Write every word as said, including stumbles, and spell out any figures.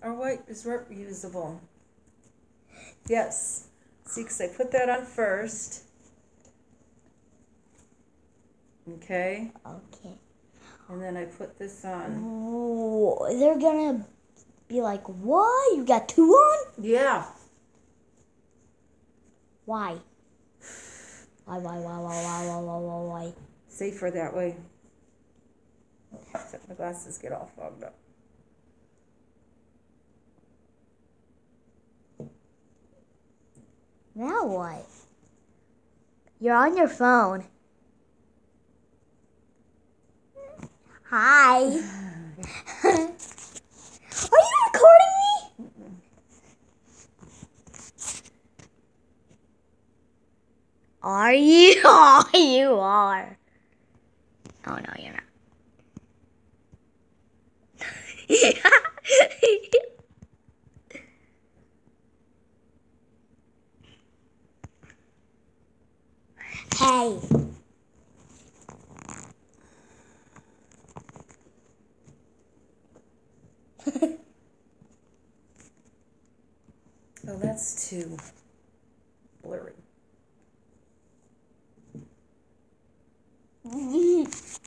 Our white is reusable. Yes. See, because I put that on first. Okay. Okay. And then I put this on. Whoa, they're gonna be like, what? You got two on? Yeah. Why? Why, why, why, why, why, why, why, why, why? Safer that way. Except my glasses get all fogged up. Now what? You're on your phone. Hi. Are you recording me? Are you? Oh, you are. Oh, no, you're not. Hey. Oh, that's too blurry.